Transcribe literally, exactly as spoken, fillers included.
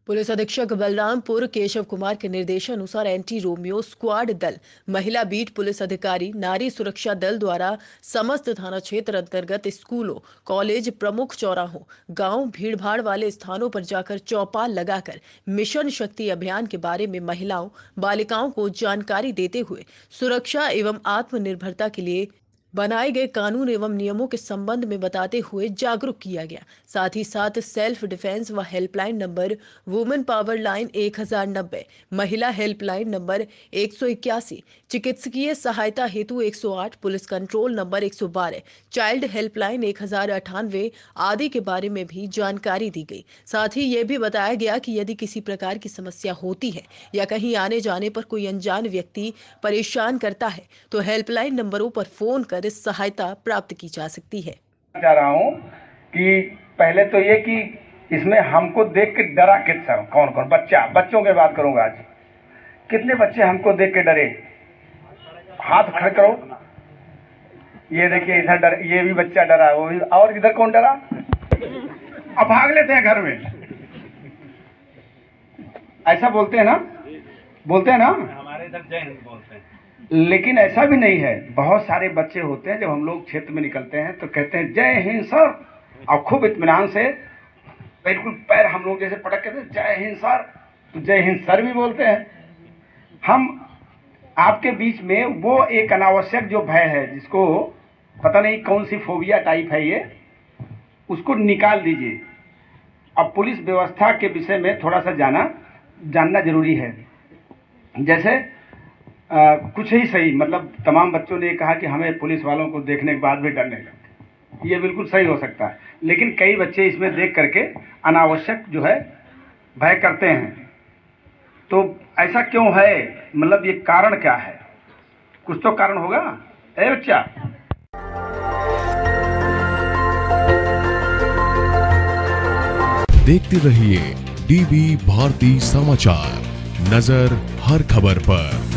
Police अधीक्षक बलरामपुर केशव कुमार के निर्देशानुसार एंटी रोमियो स्क्वाड दल, महिला बीट पुलिस अधिकारी, नारी सुरक्षा दल द्वारा समस्त थाना क्षेत्र अंतर्गत स्कूलों, कॉलेज, प्रमुख चौराहों, गांव, भीड़भाड़ वाले स्थानों पर जाकर चौपाल लगाकर मिशन शक्ति अभियान के बारे में महिलाओं, बालिकाओं को जानकारी देते हुए सुरक्षा एवं आत्मनिर्भरता के लिए बनाए गए कानून एवं नियमों के संबंध में बताते हुए जागरूक किया गया। साथ ही साथ सेल्फ डिफेंस व helpline number women power line एक हजार नब्बे, महिला हेल्पलाइन नंबर एक सौ इक्यासी, चिकित्सकीय सहायता हेतु एक सौ आठ, पुलिस कंट्रोल नंबर एक सौ बारह, चाइल्ड हेल्पलाइन एक हजार अठानवे आदि के बारे में भी जानकारी दी गई। साथ ही ये भी बताया गया कि यदि किसी प्रकार की समस्या होती है या कहीं आने जाने पर कोई अनजान व्यक्ति परेशान करता है तो हेल्पलाइन नंबरों पर फोन कर इस सहायता प्राप्त की जा सकती है। चाह रहा हूँ कि पहले तो ये कि इसमें हमको देख के डरा कितना, कौन कौन बच्चा, बच्चों की बात करूंगा आज। कितने बच्चे हमको देख के डरे? हाथ खड़े करो। ये देखिए इधर डर, ये भी बच्चा डरा, वो भी, और इधर कौन डरा? अब भाग लेते हैं घर में। ऐसा बोलते हैं ना, बोलते हैं ना, हमारे इधर जय हिंद बोलते हैं। लेकिन ऐसा भी नहीं है। बहुत सारे बच्चे होते हैं जब हम लोग क्षेत्र में निकलते हैं तो कहते हैं जय हिंद सर, और खूब इत्मीनान से बिल्कुल पैर हम लोग जैसे पटक कहते हैं जय हिंद सर, तो जय हिंद सर भी बोलते हैं। हम आपके बीच में वो एक अनावश्यक जो भय है, जिसको पता नहीं कौन सी फोबिया टाइप है ये, उसको निकाल दीजिए। अब पुलिस व्यवस्था के विषय में थोड़ा सा जाना जानना जरूरी है। जैसे आ, कुछ ही सही, मतलब तमाम बच्चों ने कहा कि हमें पुलिस वालों को देखने के बाद भी डरने लगता। ये बिल्कुल सही हो सकता है, लेकिन कई बच्चे इसमें देख करके अनावश्यक जो है भय करते हैं। तो ऐसा क्यों है, मतलब ये कारण क्या है? कुछ तो कारण होगा। ए बच्चा, देखते रहिए डीबी भारती समाचार, नजर हर खबर पर।